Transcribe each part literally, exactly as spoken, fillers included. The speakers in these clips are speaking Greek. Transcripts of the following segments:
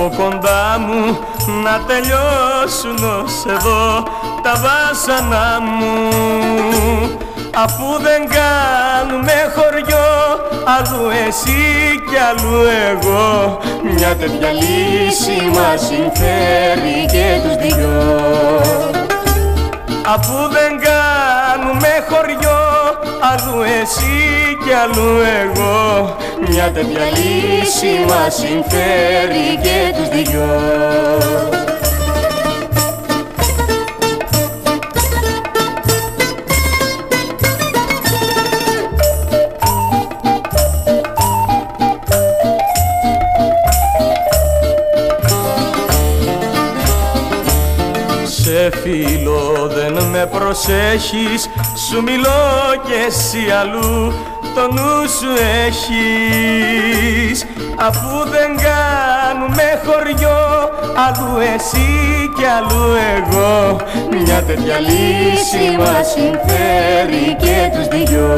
από κοντά μου να τελειώσουν ως εδώ τα βάσανα μου. Αφού δεν κάνουμε χωριό, αλλού εσύ κι αλλού εγώ, μια τέτοια λύση μας συμφέρει και τους δυο. Αφού δεν κάνουμε χωριό, αλλού εσύ κι αλλού εγώ, μια τέτοια λύση μας συμφέρει και τους δυο. Σε φίλο δεν με προσέχεις, σου μιλώ κι εσύ αλλού το νου σου έχεις. Αφού δεν κάνουμε χωριό, αλλού εσύ κι αλλού εγώ, μια τέτοια λύση μας συμφέρει και τους δυο.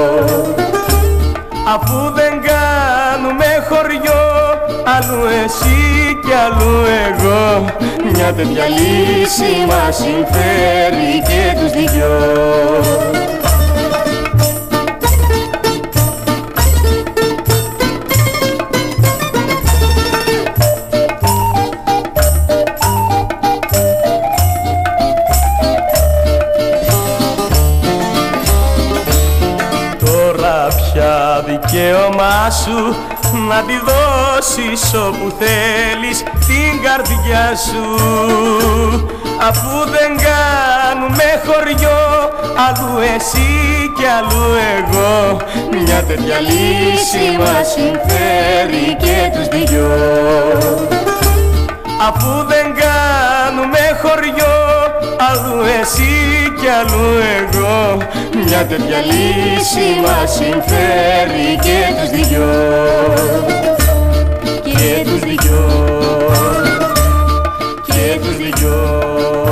Αφού δεν κάνουμε χωριό, αλλού εσύ κι αλλού εγώ, μια τέτοια λύση μας συμφέρει και τους δυο. Τώρα πια δικαίωμά σου να τη δώσεις όπου θέλεις την καρδιά σου. Αφού δεν κάνουμε χωριό, αλλού εσύ κι αλλού εγώ, μια τέτοια λύση μας συμφέρει και τους δυο. Αφού δεν κάνουμε χωριό, αλλού εσύ κι αλλού εγώ, μια τέτοια λύση μας συμφέρει και τους δυο. Και τους δυο, και τους δυο.